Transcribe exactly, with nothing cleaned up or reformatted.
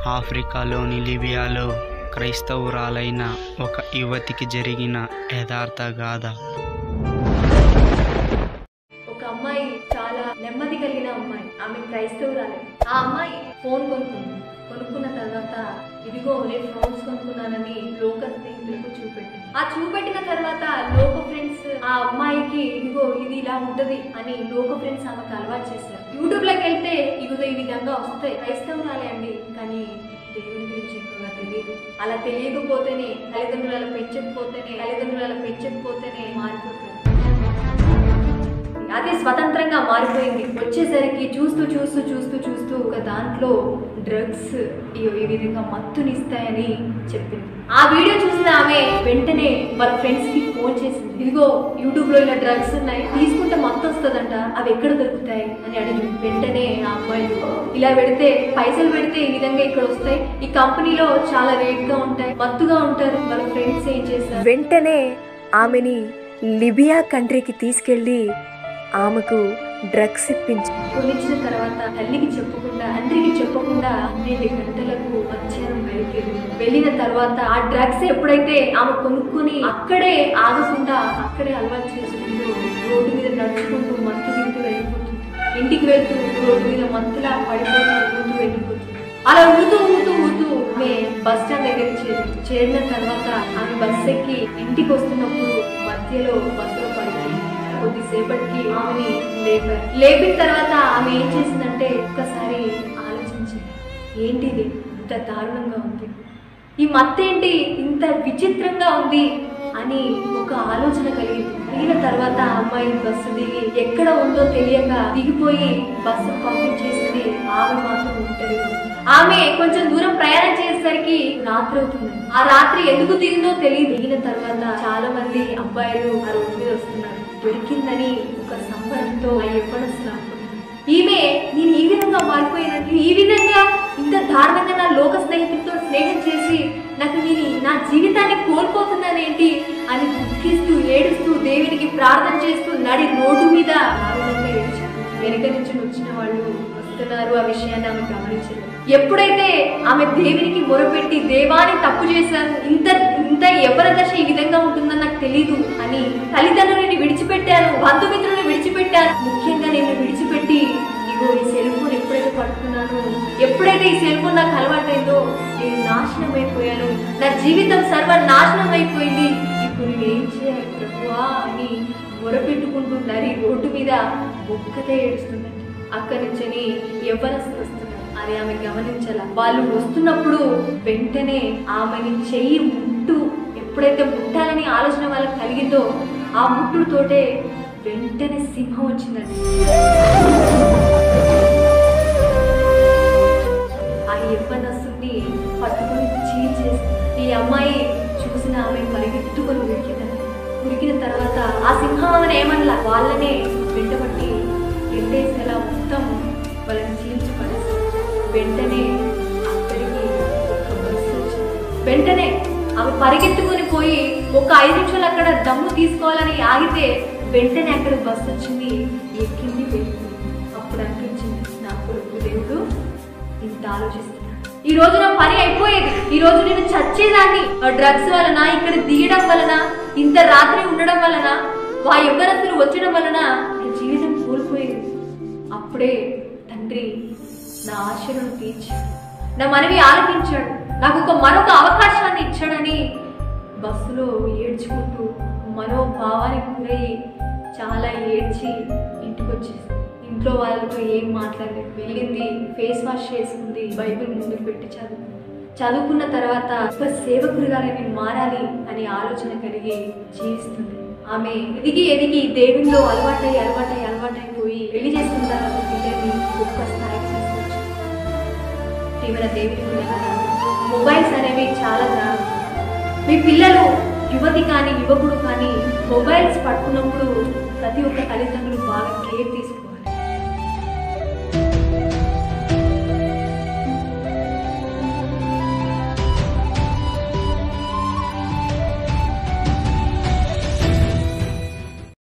ఆఫ్రికాలోని లిబియాలో క్రైస్తవురాలైన ఒక యువతికి జరిగిన యథార్థ గాథ. ఒక అమ్మాయి చాలా నెమ్మది కలిగిన అమ్మాయి. ఆమె క్రైస్తవురాలే. ఆ అమ్మాయి ఫోన్ కొనుక్కుంది. కొనుక్కున్న తర్వాత ఇదిగో నేను ఫోన్స్ కొనుక్కున్నానని లోక స్నేహితులకు చూపెట్టింది. ఆ చూపెట్టిన తర్వాత లోక ఫ్రెండ్స్ ఆ అమ్మాయికి ఇదిగో ఇది ఇలా ఉంటది అని లోక ఫ్రెండ్స్ ఆమెకు అలవాటు చేశారు. యూట్యూబ్ లోకి వెళ్తే ఇదిగో ఈ విధంగా వస్తాయి. క్రైస్తవురాలే అండి, కానీ దేవుని గురించి ఎక్కువగా తెలియదు. అలా తెలియకపోతేనే తల్లిదండ్రులు అలా పెంచకపోతేనే తల్లిదండ్రులు అలా పెంచకపోతేనే మారిపోతుంది. అదే స్వతంత్రంగా మారిపోయింది. వచ్చేసరికి చూస్తూ చూస్తూ చూస్తూ చూస్తూ ఒక దాంట్లో డ్రగ్స్ ఈ విధంగా మత్తునిస్తాయని చెప్పింది. ఆ వీడియో చూసిన ఆమె వెంటనే వాళ్ళ ఫ్రెండ్స్ కి ఫోన్ చేసింది. ఇదిగో యూట్యూబ్ లో ఇలా డ్రగ్స్ ఉన్నాయి, తీసుకుంటే మత్తు వస్తుందంట, అవి ఎక్కడ దొరుకుతాయి అని అడిగింది. వెంటనే ఆ అమ్మాయిలు ఇలా పెడితే పైసలు పెడితే ఈ విధంగా ఇక్కడ వస్తాయి, ఈ కంపెనీలో చాలా రేట్ గా ఉంటాయి, మత్తుగా ఉంటారు. వాళ్ళ ఫ్రెండ్స్ ఏం చేశారు, వెంటనే ఆమెని లిబియా కంట్రీకి తీసుకెళ్లి ఆమెకు డ్రగ్స్ ఇప్పించి కొనిచ్చిన తర్వాత తల్లికి చెప్పకుండా తండ్రికి చెప్పకుండా పన్నెండు గంటలకు మధ్యాహ్నం బయలుదేరి వెళ్ళిన తర్వాత ఆ డ్రగ్స్ ఎప్పుడైతే ఆమె కొనుక్కొని అక్కడే ఆగకుండా అక్కడే అలవాటు చేసుకుంటూ రోడ్డు మీద నడుచుకుంటూ మత్తు తింటూ వెళ్ళిపోతుంది. ఇంటికి వెళ్తూ రోడ్డు మీద మత్తులా పడిపోతూ ఊతూ వెళ్ళిపోతుంది. అలా ఊతూ ఊతూ ఊతూ ఆమె బస్ స్టాండ్ దగ్గరికి చేరి చేరిన తర్వాత ఆమె బస్ ఎక్కి ఇంటికి వస్తున్నప్పుడు మధ్యలో బస్సులో పడిపోయింది. కొద్దిసేపటికి ఆమెని లేపారు. లేపిన తర్వాత ఆమె ఏం చేసిందంటే ఒక్కసారి ఆలోచించింది, ఏంటిది ఇంత దారుణంగా ఉంది, ఈ మత్తేంటి ఇంత విచిత్రంగా ఉంది అని ఒక ఆలోచన కలిగింది. కలిగిన తర్వాత అమ్మాయి బస్సు దిగి ఎక్కడ ఉందో తెలియక దిగిపోయి బస్సు పంపించేసింది. ఆమె మాత్రం ఉంటది. ఆమె కొంచెం దూరం ప్రయాణం చేసేసరికి రాత్రి అవుతుంది. ఆ రాత్రి ఎందుకు దిగిందో తెలియదు. దిగిన తర్వాత చాలా మంది అబ్బాయిలు ఆ రోడ్డు మీద వస్తున్నారు. దొరికిందని ఒక సంబరంతో ఆ ఎవ్వడస్తున్నా ఈమె నేను ఈ విధంగా మారిపోయినట్టు, ఈ విధంగా ఇంత దారుణంగా నా లోక స్నేహితులతో స్నేహం చేసి నాకు నేను నా జీవితాన్ని కోల్పోతున్నానేంటి అని దుఃఖిస్తూ ఏడుస్తూ దేవునికి ప్రార్థన చేస్తూ నడి రోడ్డు మీద దారుణంగా ఏడ్చారు. వెనక నుంచి వచ్చిన వాళ్ళు వస్తున్నారు, ఆ విషయాన్ని ఆమె గమనించలేదు. ఎప్పుడైతే ఆమె దేవునికి మొరపెట్టి దేవాన్ని తప్పు చేశాను, ఇంత ఇంత ఎవరి దశ ఈ విధంగా ఉంటుందని నాకు తెలీదు అని తల్లిదండ్రులని విడిచిపెట్టాను, బంధుమిత్రులను విడిచిపెట్టాను, ముఖ్యంగా నేను విడిచిపెట్టి ఇగో ఈ సెల్ ఫోన్ ఎప్పుడైతే పట్టుకున్నాను, ఎప్పుడైతే ఈ సెల్ ఫోన్ నాకు అలవాటైందో నేను నాశనం అయిపోయాను, నా జీవితం సర్వ నాశనం అయిపోయింది, ఇప్పుడు నేను ఏం చేయాలి ప్రభువా అని మొరపెట్టుకుంటూ నరి రోడ్డు మీద ఒక్కతే ఏడుస్తుందండి. అక్కడి నుంచి ఎవరస్తులు వస్తున్నారు, అది ఆమె గమనించాల. వాళ్ళు వస్తున్నప్పుడు వెంటనే ఆమెని చెయ్యి ముట్టు ఎప్పుడైతే ముట్టాలని ఆలోచన వాళ్ళకి కలిగిందో ఆ ముట్టుతోటే వెంటనే సింహం వచ్చిందండి. ఆ యవ్వనస్తుని పట్టుకొని చీల్చేసి ఈ అమ్మాయి చూసిన ఆమె పరిగెత్తుకొని ఉరికిందండి. ఉరికిన తర్వాత ఆ సింహం ఆమెను ఏమనలా, వాళ్ళనే వెంటబట్టి రెండేసేలా మొత్తం వాళ్ళని చీల్చి పడేసి వెంటనే అక్కడికి ఒక బస్సు వచ్చింది. వెంటనే ఆమె పరిగెత్తుకొని పోయి ఒక ఐదు నిమిషాలు అక్కడ దమ్ము తీసుకోవాలని ఆగితే వెంటనే అక్కడ బస్సు వచ్చింది, ఎక్కింది, వెళ్ళింది. అప్పుడు అనిపించింది నా కొడుకు దేవుడు ఇంత ఆలోచిస్తున్నాడు, ఈ రోజు నా పని అయిపోయేది, ఈ రోజు నేను చచ్చేదాన్ని డ్రగ్స్ వలన, ఇక్కడ దిగడం వలన, ఇంత రాత్రి ఉండడం వలన, వా ఎవరస్తులు వచ్చడం వలన నా జీవితం కోల్పోయేది. అప్పుడే తండ్రి నా ఆశలను తీర్చాడు, నా మనవి ఆలకించాడు, నాకు ఒక మరొక అవకాశాన్ని ఇచ్చాడని బస్సులో ఏడ్చుకుంటూ మనోభావానికి గురై చాలా ఏడ్చి ఇంటికి వచ్చేసి ఇంట్లో వాళ్ళతో ఏం మాట్లాడలేదు. వెళ్ళింది, ఫేస్ వాష్ చేసుకుంది, బైబిల్ ముందు పెట్టి చదువు చదువుకున్న తర్వాత ఒక సేవకుడిగా నేను మారాలి అనే ఆలోచన కలిగి జీవిస్తుంది. ఆమె ఎదిగి ఎదిగి దేవునిలో అలవాటై అలవాటై అలవాటైపోయి పెళ్లి చేసుకున్న తర్వాత పిల్లల్ని గొప్ప స్థాయికి తీసుకొచ్చు. తీవ్ర దేవుని మొబైల్స్ అనేవి చాలా దారుణం. మీ పిల్లలు యువతి కానీ యువకుడు కానీ మొబైల్స్ పట్టుకున్నప్పుడు ప్రతి ఒక్క తల్లిదండ్రులు బాగా కేర్ తీసుకోవాలి.